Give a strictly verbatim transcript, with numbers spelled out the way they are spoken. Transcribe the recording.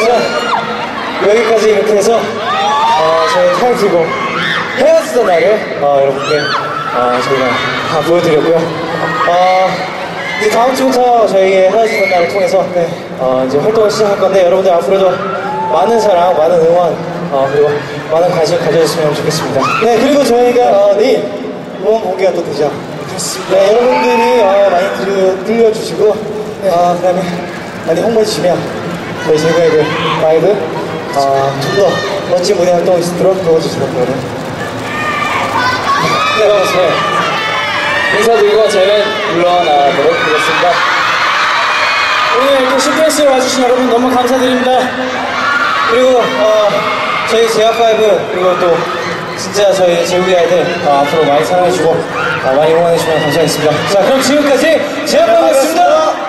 자, 여기까지 이렇게 해서 어, 저희 칼 들고 헤어지던 날을 어, 여러분께 어, 저희가 다 보여드렸고요. 어, 이제 다음 주부터 저희의 헤어지던 날을 통해서 네, 어, 이제 활동을 시작할 건데 여러분들 앞으로도 많은 사랑, 많은 응원 어, 그리고 많은 관심 가져주시면 좋겠습니다. 네, 그리고 저희가 어, 내일 음원 공개가 또 되죠. 그렇습니다. 네, 여러분들이 어, 많이 들려, 들려주시고 네. 어, 그 다음에 많이 홍보해주시면 저희 제구에게 라이브 어, 좀 더 멋진 무대 활동을 수 있도록 도와주시면 여러분. 네, 반갑습니다. 인사드리고 저희는 물러나도록 하겠습니다. 오늘 이렇게 슈퍼스에 와주신 여러분 너무 감사드립니다. 그리고 어, 저희 제아파이브 그리고 또 진짜 저희 제우이 아이들 어, 앞으로 많이 사랑해주고 어, 많이 응원해주시면 감사하겠습니다. 자, 그럼 지금까지 제아파이브였습니다.